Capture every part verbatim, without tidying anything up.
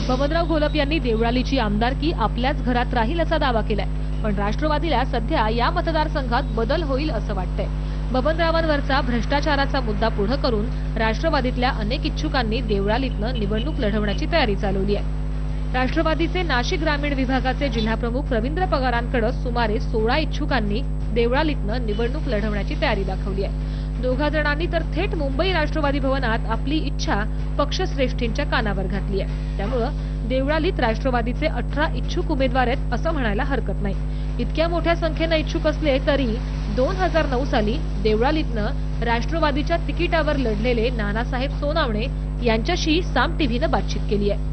बबनराव घोलप यांनी देवळालीची आमदारकी आपल्याच घरात राहील असा दावा केलाय, पण राष्ट्रवादीला सध्या या मतदारसंघात बदल होईल असं वाटतंय। बबनरावांवरचा भ्रष्टाचाराचा मुद्दा पुढे करून राष्ट्रवादीतल्या अनेक इच्छुकांनी देवळालीतनं निवडणूक लढवण्याची तयारी चालवली आहे। राष्ट्रवादीचे नाशिक ग्रामीण विभागाचे जिल्हाप्रमुख रवींद्र पगारांकडे सुमारे सोळा इच्छुकांनी देवळालीतनं निवडणूक लढवण्याची तयारी दाखवली आहे। दोघा जणांनी तर थेट मुंबई राष्ट्रवादी भवनात आपली इच्छा पक्षश्रेष्ठींच्या कानावर घातली आहे। त्यामुळे देवळालीत राष्ट्रवादीचे अठरा इच्छुक उमेदवार आहेत असं म्हणायला हरकत नाही। इतक्या मोठ्या संख्येने इच्छुक असले तरी दोन हजार नऊ साली देवळालीतनं राष्ट्रवादीच्या तिकिटावर लढलेले नानासाहेब सोनावणे यांच्याशी साम टीव्हीनं बातचीत केली आहे।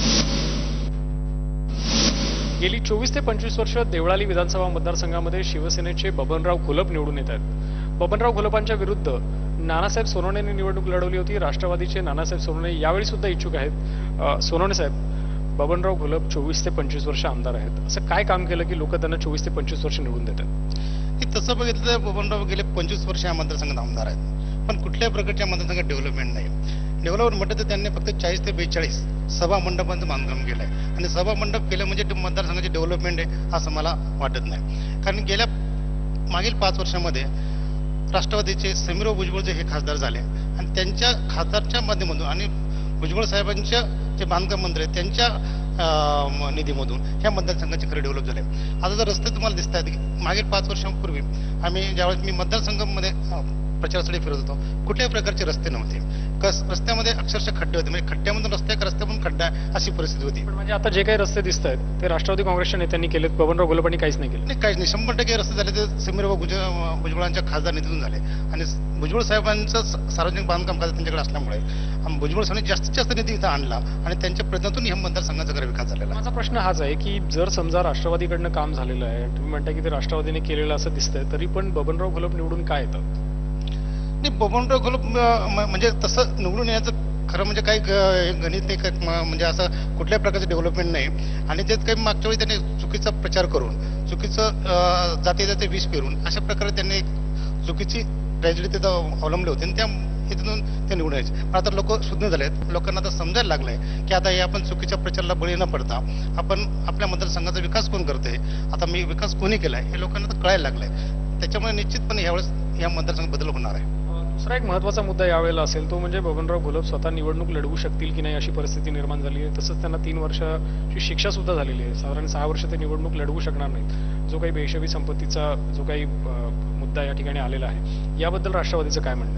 गेली चोवीस ते पंचवीस वर्ष देवळाली विधानसभा मतदारसंघामध्ये शिवसेनेचे बबनराव घोलप निवडून येत आहेत। बबनराव घोलपांच्या विरुद्ध नानासाहेब सोनवणेंनी निवडणूक लढवली होती। राष्ट्रवादीचे नानासाहेब सोनवणे यावेळी सुद्धा इच्छुक आहेत। सोनवणे साहेब, बबनराव घोलप चोवीस ते पंचवीस वर्ष आमदार आहेत, असं काय काम केलं की लोक त्यांना चोवीस ते पंचवीस वर्ष निवडून देतात? तसं बघितलं तर बबनराव गेले पंचवीस वर्ष या मतदारसंघात आमदार आहेत, पण कुठल्याही प्रकारच्या मतदारसंघात डेव्हलपमेंट नाही। डेव्हलपमेंट म्हटलं तर त्यांनी फक्त चाळीस ते बेचाळीस सभा मंडपांचं बांधकाम केलंय, आणि सभा मंडप केलं म्हणजे मतदारसंघाची डेव्हलपमेंट आहे असं मला वाटत नाही। कारण गेल्या मागील पाच वर्षामध्ये राष्ट्रवादीचे समीर भुजबळ जे हे खासदार झाले, आणि त्यांच्या खासदारच्या माध्यमातून आणि भुजबळ साहेबांच्या जे बांधकाम मंत्री आहेत त्यांच्या निधीमधून ह्या मतदारसंघाचे खरे डेव्हलप झाले। आता जर रस्ते तुम्हाला दिसत आहेत, मागील पाच वर्षांपूर्वी आम्ही ज्यावेळेस मी मतदारसंघामध्ये प्रचारासाठी फिरत होतो, कुठल्याही प्रकारचे रस्ते नव्हते। कस रस्त्यामध्ये अक्षरशः खड्डे होते, म्हणजे खड्ड्यामधून रस्ते का रस्त्यामधून खड्डा अशी परिस्थिती होती। पण म्हणजे आता जे काही रस्ते दिसत आहेत ते राष्ट्रवादी काँग्रेसच्या नेत्यांनी केलेत, बबनराव घोलपांनी काहीच नाही केलं? नाही, काहीच नाही। शंभर टक्के रस्ते झाले ते समीर भुजबळांच्या खासदार निधीतून झाले, आणि भुजबळ साहेबांचं सार्वजनिक बांधकाम खातं त्यांच्याकडे असल्यामुळे भुजबळ साहेबांनी जास्तीत जास्त निधी इथं आणला, आणि त्यांच्या प्रयत्नातून ह्या मतदारसंघाचा खरा विकास झालेला। माझा प्रश्न हाच आहे की जर समजा राष्ट्रवादीकडनं काम झालेलं आहे, तुम्ही म्हणता की ते राष्ट्रवादीने केलेलं असं दिसतंय, तरी पण बबनराव घोलप निवडून काय येतं? नाही, बबनराव घोलप म्हणजे तसं निवडून यायचं खरं म्हणजे काही गणित नाही, म्हणजे असं कुठल्याही प्रकारचं डेव्हलपमेंट नाही। आणि त्यात काही मागच्या वेळी त्यांनी चुकीचा प्रचार करून चुकीचं जाती जाती विष पेरून अशा प्रकारे त्यांनी चुकीची ट्रॅजेडी तिथं अवलंबले होते, आणि त्या इथून ते निवडून यायचे। पण आता लोक शुद्ध झाले आहेत, लोकांना आता समजायला लागलंय की आता हे आपण चुकीच्या प्रचाराला बळी न पडता आपण आपल्या मतदारसंघाचा विकास कोण करतोय, आता मी विकास कोणी केलाय हे लोकांना आता कळायला लागलंय। त्याच्यामुळे निश्चितपणे यावेळेस या मतदारसंघात बदल होणार आहे। दुसरा एक महत्त्वाचा मुद्दा यावेळेला असेल तो म्हणजे बबनराव घोलप स्वतः निवडणूक लढवू शकतील की नाही अशी परिस्थिती निर्माण झाली आहे। तसंच त्यांना तीन वर्षाची शिक्षा सुद्धा झालेली आहे, साधारण सहा वर्ष ते निवडणूक लढवू शकणार नाहीत। जो काही बेहिशोबी संपत्तीचा जो काही मुद्दा या ठिकाणी आलेला आहे, याबद्दल राष्ट्रवादीचं काय म्हणणं?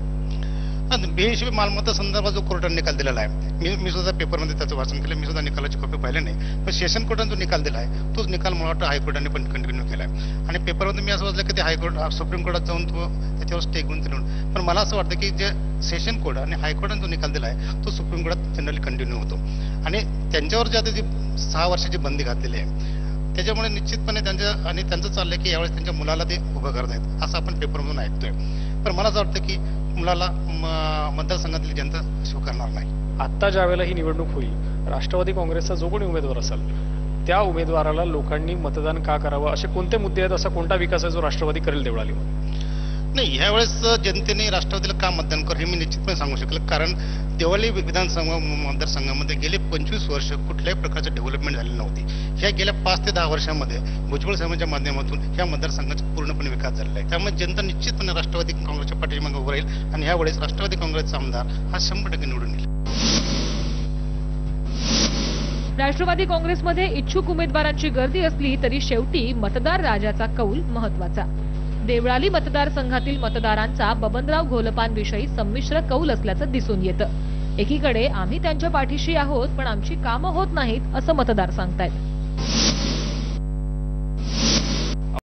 बेहिशोबी मालमत्ता संदर्भात जो कोर्टाने निकाल दिलेला आहे, मी मी सुद्धा पेपरमध्ये त्याचं वाचन केलं, मी सुद्धा निकालाची कॉपी पाहिले नाही, पण सेशन कोर्टाने जो निकाल दिला आहे तोच निकाल मला वाटतं हायकोर्टाने पण कंटिन्यू केला आहे। आणि पेपरमध्ये मी असं वाचलं की ते हायकोर्ट सुप्रीम कोर्टात जाऊन तो त्याच्यावर स्टे घेऊन तिथून, पण मला असं वाटतं की जे सेशन कोर्ट आणि हायकोर्टाने जो निकाल दिला आहे तो सुप्रीम कोर्टात जनरली कंटिन्यू होतो, आणि त्यांच्यावर जे आता जी सहा वर्षाची बंदी घातलेली आहे त्याच्यामुळे निश्चितपणे त्यांच्या आणि त्यांचं चाललंय की यावेळेस त्यांच्या मुलाला ते उभं करत आहेत असं आपण पेपरमधून ऐकतोय। पण मला असं वाटतं की मुलाला मतदारसंघातली जनता स्वीकारणार नाही। आत्ता ज्या वेळेला ही निवडणूक होईल, राष्ट्रवादी काँग्रेसचा जो कोणी उमेदवार असेल त्या उमेदवाराला लोकांनी मतदान का करावं, असे कोणते मुद्दे आहेत, असा कोणता विकास आहे जो राष्ट्रवादी करेल देवळालीमध्ये? नाही, यावेळेस जनतेने राष्ट्रवादीला का मतदान कर हे मी निश्चितपणे सांगू शकेल, कारण देवळाली विधानसभा मतदारसंघामध्ये गेले पंचवीस वर्ष कुठल्याही प्रकारचं डेव्हलपमेंट झालेली नव्हती। ह्या गेल्या पाच ते दहा वर्षांमध्ये भुजबळ साहेबांच्या माध्यमातून ह्या मतदारसंघाचा पूर्णपणे विकास झालेला आहे। त्यामुळे जनता निश्चितपणे राष्ट्रवादी काँग्रेसच्या पाठीमागे उभं राहील, आणि यावेळेस राष्ट्रवादी काँग्रेसचा आमदार हा शंभर टक्के निवडून येईल। राष्ट्रवादी काँग्रेसमध्ये इच्छुक उमेदवारांची गर्दी असली तरी शेवटी मतदार राजाचा कौल महत्वाचा। देवळाली मतदारसंघातील मतदारांचा बबनराव घोलपांविषयी संमिश्र कौल असल्याचं दिसून येतं। एकीकडे आम्ही त्यांच्या पाठीशी आहोत, पण आमची कामं होत नाहीत असं मतदार सांगतायत,